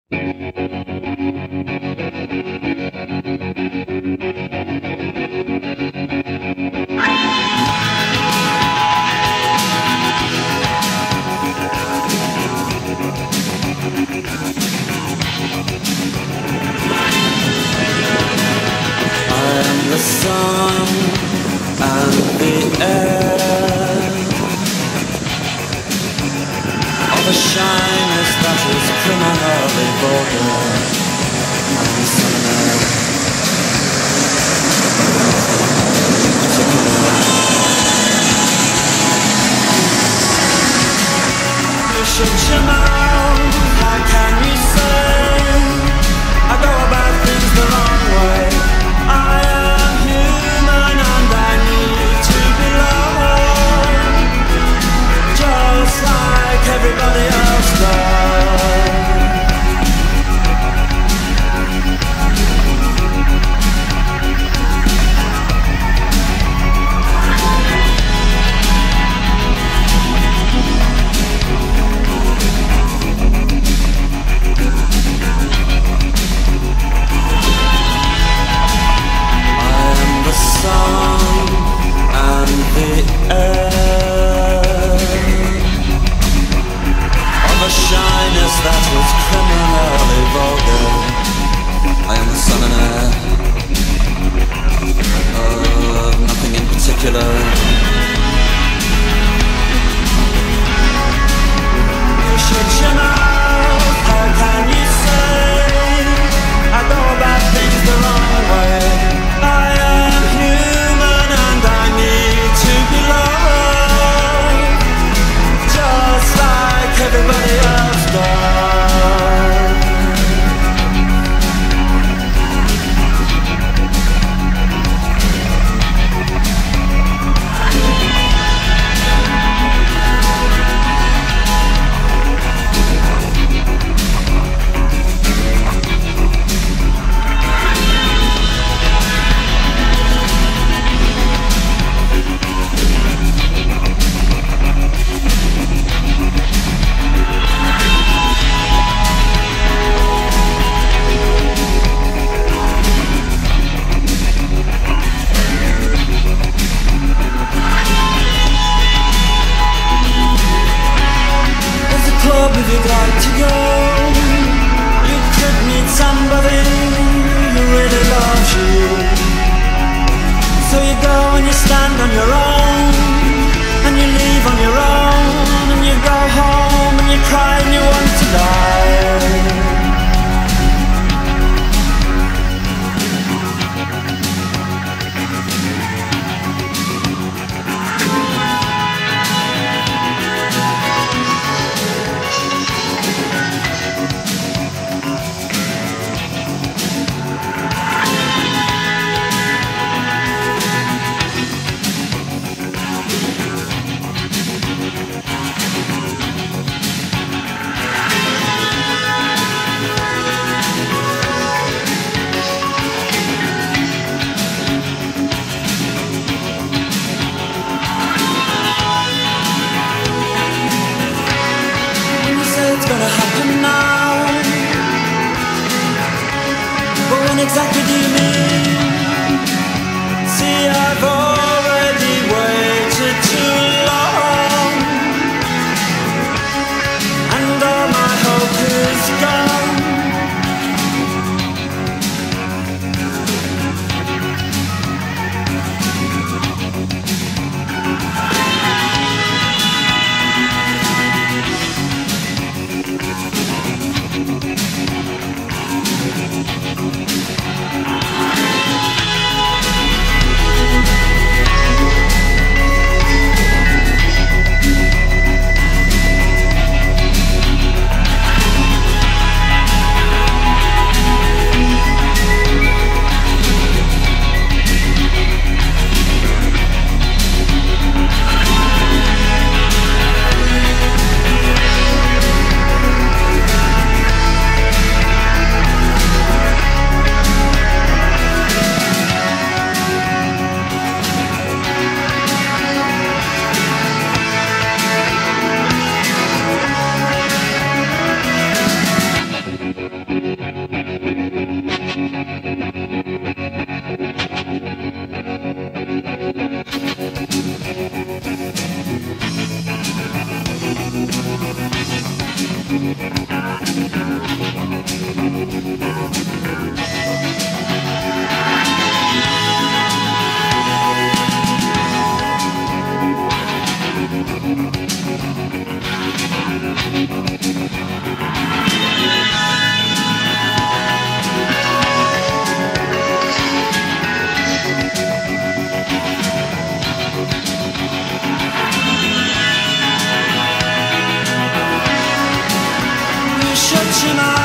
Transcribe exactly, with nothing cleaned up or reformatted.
The sun and the air, all the shyness that is criminally vulgar, and the sun and air. You should you know, how can you say I go about things the wrong way? I am human and I need to belong, just like everybody else does. Sun and the air, all the shyness that is criminally vulgar. I am the sun and air of nothing in particular. You should you know, how can you say I go about things the wrong way? I am human and I need to belong, just like everybody else does. If you'd like to go, you could meet somebody who really loves you. So you go and you stand on your own, and you leave on your own, and you go home and you cry and you want to die. Exactly do you mean? See, I've already waited too long, and all my hope is gone. しまう